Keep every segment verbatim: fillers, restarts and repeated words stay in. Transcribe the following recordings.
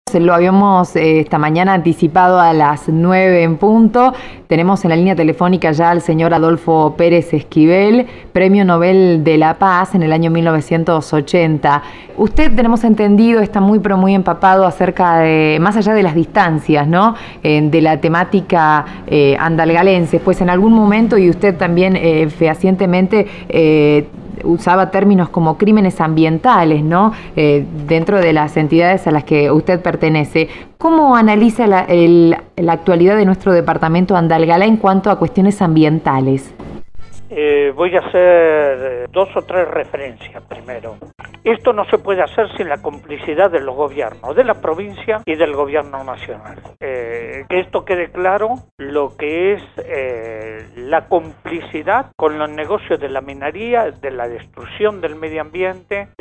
Lo habíamos eh, esta mañana anticipado a las nueve en punto. Tenemos en la línea telefónica ya al señor Adolfo Pérez Esquivel, Premio Nobel de la Paz en el año mil novecientos ochenta. Usted, tenemos entendido, está muy pero muy empapado acerca de, más allá de las distancias, ¿no? Eh, de la temática eh, andalgalense. Pues en algún momento, y usted también eh, fehacientemente eh, usaba términos como crímenes ambientales, ¿no? Eh, dentro de las entidades a las que usted pertenece. ¿Cómo analiza la, el, la actualidad de nuestro departamento Andalgalá en cuanto a cuestiones ambientales? Eh, voy a hacer dos o tres referencias primero. Esto no se puede hacer sin la complicidad de los gobiernos, de la provincia y del gobierno nacional. Eh, que esto quede claro, lo que es eh, la complicidad con los negocios de la minería, de la destrucción del medio ambiente,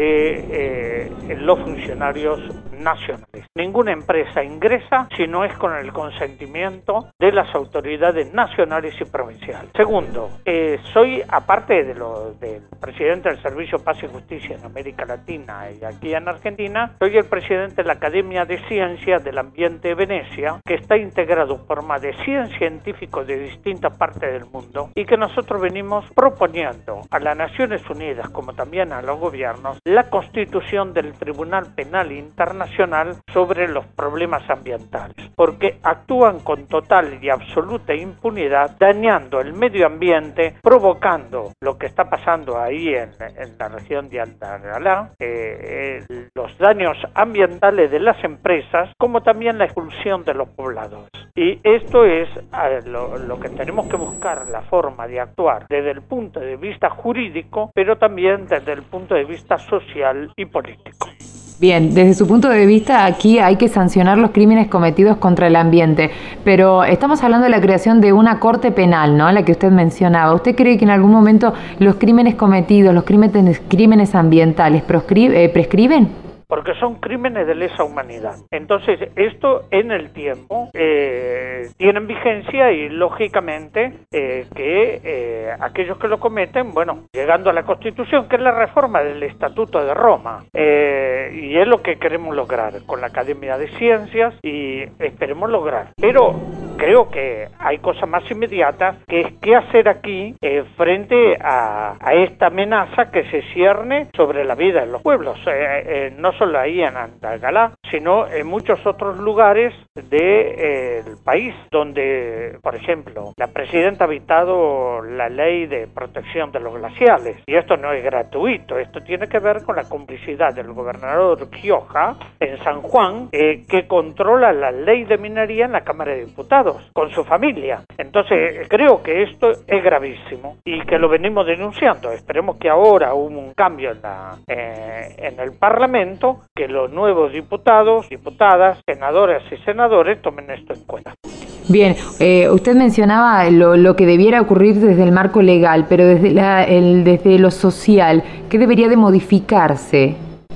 de eh, los funcionarios nacionales. Ninguna empresa ingresa si no es con el consentimiento de las autoridades nacionales y provinciales. Segundo, eh, soy, aparte de lo, del presidente del Servicio Paz y Justicia en América Latina y aquí en Argentina, soy el presidente de la Academia de Ciencias del Ambiente de Venecia, que está integrado por más de cien científicos de distintas partes del mundo y que nosotros venimos proponiendo a las Naciones Unidas, como también a los gobiernos, la constitución del Tribunal Penal Internacional sobre los problemas ambientales, porque actúan con total y absoluta impunidad, dañando el medio ambiente, provocando lo que está pasando ahí en, en la región de Andalgalá, eh, eh, los daños ambientales de las empresas, como también la expulsión de los poblados. Y esto es eh, lo, lo que tenemos que buscar, la forma de actuar desde el punto de vista jurídico, pero también desde el punto de vista social y político. Bien, desde su punto de vista, aquí hay que sancionar los crímenes cometidos contra el ambiente, pero estamos hablando de la creación de una corte penal, ¿no?, la que usted mencionaba. ¿Usted cree que en algún momento los crímenes cometidos, los crímenes, crímenes ambientales prescribe, eh, prescriben? Porque son crímenes de lesa humanidad. Entonces, esto en el tiempo eh, tienen vigencia y, lógicamente, eh, que eh, aquellos que lo cometen, bueno, llegando a la Constitución, que es la reforma del Estatuto de Roma, eh, y es lo que queremos lograr con la Academia de Ciencias y esperemos lograr. Pero creo que hay cosas más inmediatas, que es qué hacer aquí eh, frente a, a esta amenaza que se cierne sobre la vida de los pueblos. Eh, eh, no solo ahí en Andalgalá, sino en muchos otros lugares del de, eh, país, donde, por ejemplo, la presidenta ha vitado la ley de protección de los glaciales, y esto no es gratuito, esto tiene que ver con la complicidad del gobernador Gioja en San Juan, eh, que controla la ley de minería en la Cámara de Diputados, con su familia. Entonces, creo que esto es gravísimo y que lo venimos denunciando. Esperemos que ahora hubo un cambio en, la, eh, en el Parlamento, que los nuevos diputados, diputadas, senadoras y senadores tomen esto en cuenta. Bien, eh, usted mencionaba lo, lo que debiera ocurrir desde el marco legal, pero desde, la, el, desde lo social, ¿qué debería de modificarse?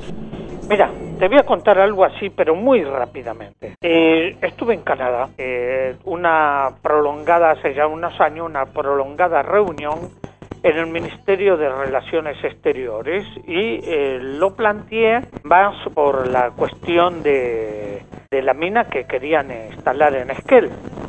Mira, te voy a contar algo así, pero muy rápidamente. Eh, estuve en Canadá, eh, una prolongada, hace ya unos años, una prolongada reunión en el Ministerio de Relaciones Exteriores y eh, lo planteé más por la cuestión de, de la mina que querían instalar en Esquel,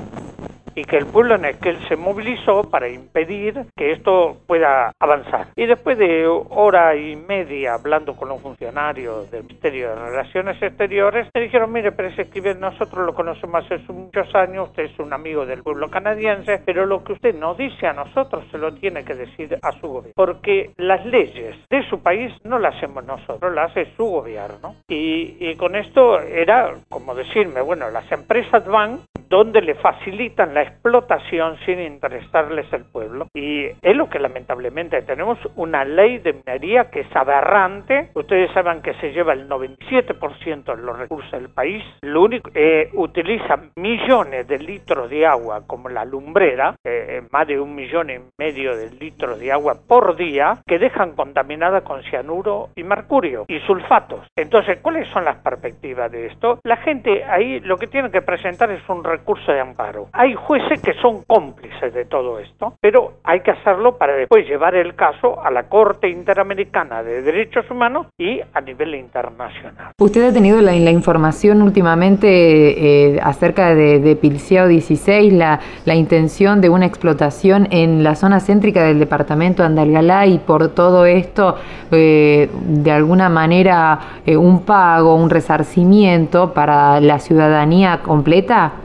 y que el pueblo en Esquel se movilizó para impedir que esto pueda avanzar. Y después de hora y media hablando con los funcionarios del Ministerio de Relaciones Exteriores, me dijeron: mire, Pérez Esquivel, nosotros lo conocemos hace muchos años, usted es un amigo del pueblo canadiense, pero lo que usted nos dice a nosotros se lo tiene que decir a su gobierno, porque las leyes de su país no las hacemos nosotros, las hace su gobierno. Y, y con esto era como decirme, bueno, las empresas van donde le facilitan la explotación sin interesarles el pueblo, y es lo que lamentablemente tenemos, una ley de minería que es aberrante. Ustedes saben que se lleva el noventa y siete por ciento de los recursos del país, lo único eh, utiliza millones de litros de agua como la lumbrera, eh, más de un millón y medio de litros de agua por día, que dejan contaminada con cianuro y mercurio y sulfatos. Entonces, ¿cuáles son las perspectivas de esto? La gente ahí lo que tiene que presentar es un recurso recurso de amparo. Hay jueces que son cómplices de todo esto, pero hay que hacerlo para después llevar el caso a la Corte Interamericana de Derechos Humanos y a nivel internacional. ¿Usted ha tenido la, la información últimamente eh, acerca de, de Pilciao dieciséis, la, la intención de una explotación en la zona céntrica del departamento de Andalgalá y por todo esto, eh, de alguna manera, eh, un pago, un resarcimiento para la ciudadanía completa?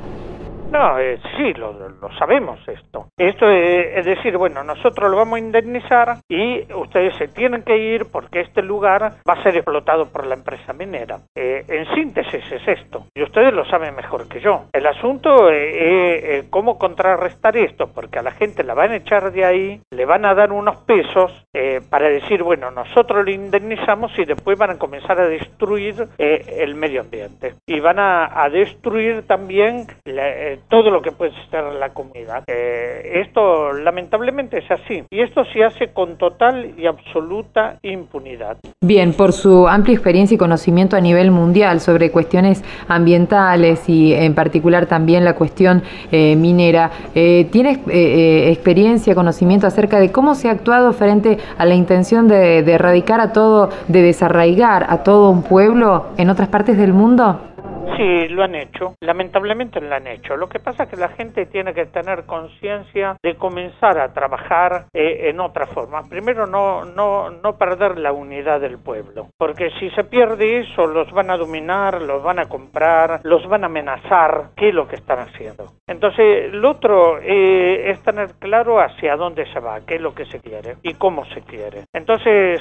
No, eh, sí, lo, lo sabemos esto. Esto es, es decir, bueno, nosotros lo vamos a indemnizar y ustedes se tienen que ir porque este lugar va a ser explotado por la empresa minera. Eh, en síntesis es esto, y ustedes lo saben mejor que yo. El asunto es eh, eh, cómo contrarrestar esto, porque a la gente la van a echar de ahí, le van a dar unos pesos eh, para decir, bueno, nosotros lo indemnizamos y después van a comenzar a destruir eh, el medio ambiente. Y van a, a destruir también la, eh, todo lo que puede ser la comunidad. Eh, esto lamentablemente es así y esto se hace con total y absoluta impunidad. Bien, por su amplia experiencia y conocimiento a nivel mundial sobre cuestiones ambientales y en particular también la cuestión eh, minera, eh, ¿tiene eh, eh, experiencia, conocimiento acerca de cómo se ha actuado frente a la intención de, de erradicar a todo, de desarraigar a todo un pueblo en otras partes del mundo? Sí, lo han hecho, lamentablemente lo han hecho. Lo que pasa es que la gente tiene que tener conciencia de comenzar a trabajar eh, en otra forma. Primero, no, no, no perder la unidad del pueblo, porque si se pierde eso, los van a dominar, los van a comprar, los van a amenazar. ¿Qué es lo que están haciendo? Entonces, lo otro eh, es tener claro hacia dónde se va, qué es lo que se quiere y cómo se quiere. Entonces,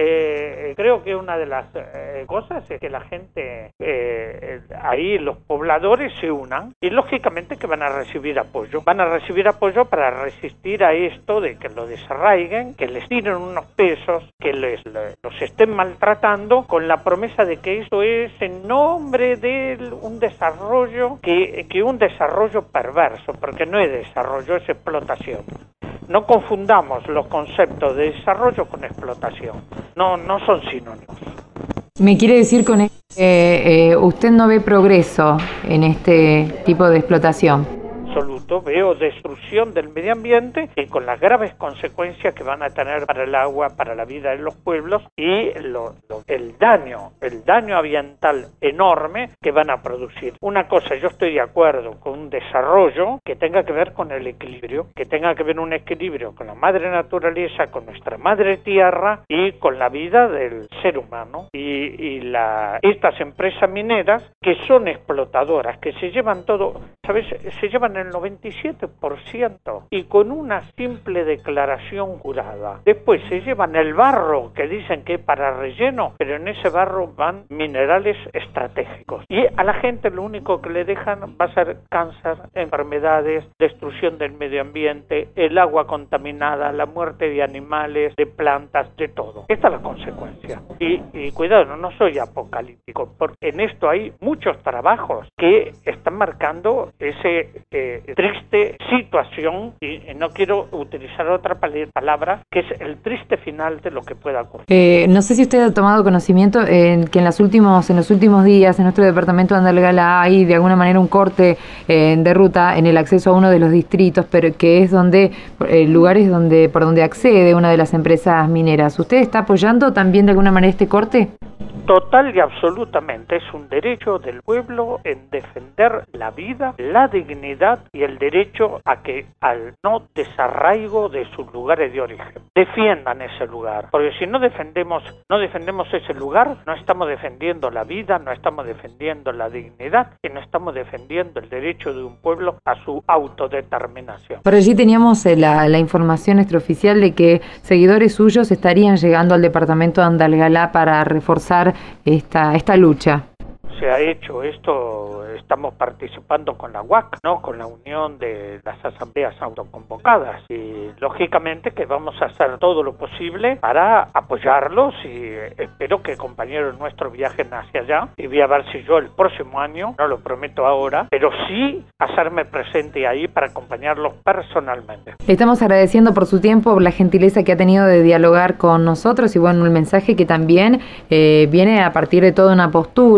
eh, creo que una de las eh, cosas es que la gente... Eh, ahí los pobladores se unan y lógicamente que van a recibir apoyo. Van a recibir apoyo para resistir a esto de que lo desarraiguen, que les tiren unos pesos, que les, los estén maltratando con la promesa de que esto es en nombre de un desarrollo, que, que un desarrollo perverso, porque no es desarrollo, es explotación. No confundamos los conceptos de desarrollo con explotación. No, no son sinónimos. ¿Me quiere decir con esto que eh, usted no ve progreso en este tipo de explotación? Absoluto, veo destrucción del medio ambiente y con las graves consecuencias que van a tener para el agua, para la vida de los pueblos y lo, lo, el daño, el daño ambiental enorme que van a producir. Una cosa, yo estoy de acuerdo con un desarrollo que tenga que ver con el equilibrio, que tenga que ver un equilibrio con la madre naturaleza, con nuestra madre tierra y con la vida del ser humano. Y, y la, estas empresas mineras que son explotadoras, que se llevan todo, ¿sabes? Se llevan el noventa y siete por ciento y con una simple declaración jurada. Después se llevan el barro que dicen que es para relleno, pero en ese barro van minerales estratégicos. Y a la gente lo único que le dejan va a ser cáncer, enfermedades, destrucción del medio ambiente, el agua contaminada, la muerte de animales, de plantas, de todo. Esta es la consecuencia. Y, y cuidado, no, no soy apocalíptico, porque en esto hay muchos trabajos que están marcando ese eh, triste situación, y no quiero utilizar otra palabra, que es el triste final de lo que pueda ocurrir. Eh, no sé si usted ha tomado conocimiento en que en, las últimos, en los últimos días en nuestro departamento de Andalgalá hay de alguna manera un corte eh, de ruta en el acceso a uno de los distritos, pero que es donde eh, lugares donde por donde accede una de las empresas mineras. ¿Usted está apoyando también de alguna manera este corte? Total y absolutamente, es un derecho del pueblo en defender la vida, la dignidad y el derecho a que al no desarraigo de sus lugares de origen. Defiendan ese lugar, porque si no defendemos, no defendemos ese lugar, no estamos defendiendo la vida, no estamos defendiendo la dignidad y no estamos defendiendo el derecho de un pueblo a su autodeterminación. Por allí teníamos la, la información extraoficial de que seguidores suyos estarían llegando al departamento de Andalgalá para reforzar esta, esta lucha. Se ha hecho esto, estamos participando con la U A C, ¿no? Con la Unión de las Asambleas Autoconvocadas, y lógicamente que vamos a hacer todo lo posible para apoyarlos y espero que compañeros nuestros viajen hacia allá y voy a ver si yo el próximo año, no lo prometo ahora, pero sí hacerme presente ahí para acompañarlos personalmente. Le estamos agradeciendo por su tiempo, por la gentileza que ha tenido de dialogar con nosotros y bueno, el mensaje que también eh, viene a partir de toda una postura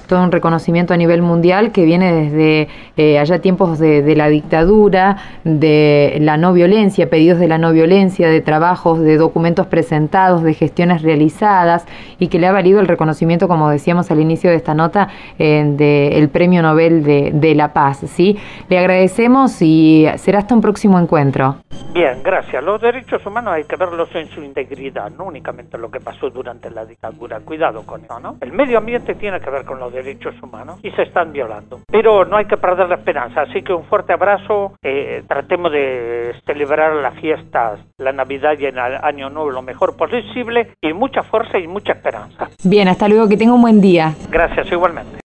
todo un reconocimiento a nivel mundial que viene desde eh, allá tiempos de, de la dictadura, de la no violencia, pedidos de la no violencia, de trabajos, de documentos presentados, de gestiones realizadas, y que le ha valido el reconocimiento, como decíamos al inicio de esta nota, eh, del Premio Nobel de, de la Paz, ¿sí? Le agradecemos y será hasta un próximo encuentro. Bien, gracias. Los derechos humanos hay que verlos en su integridad, no únicamente lo que pasó durante la dictadura. Cuidado con eso, ¿no? El medio ambiente tiene que ver con los derechos humanos y se están violando. Pero no hay que perder la esperanza, así que un fuerte abrazo. Eh, tratemos de celebrar las fiestas, la Navidad y el Año Nuevo lo mejor posible, y mucha fuerza y mucha esperanza. Bien, hasta luego, que tenga un buen día. Gracias, igualmente.